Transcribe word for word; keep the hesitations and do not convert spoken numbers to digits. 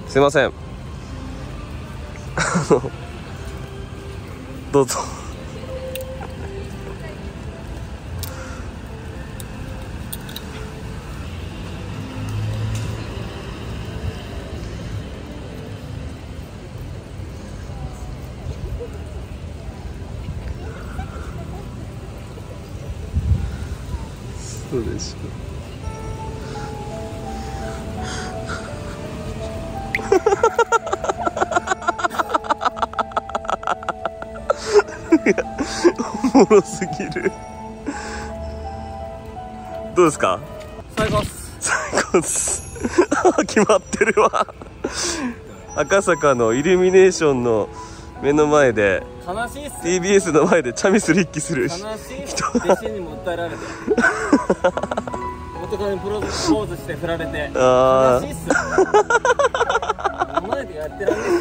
すいませんどうぞそうでしょおもろすぎる。どうですか？ 最高っす。 最高っす決まってるわ赤坂のイルミネーションの目の前で悲しいっす。 ティービーエス の前でチャミスル一気する悲しいっす。弟子にも訴えられて元カノにプロポーズして振られて悲あしいっす。お前でやってらんねえっす。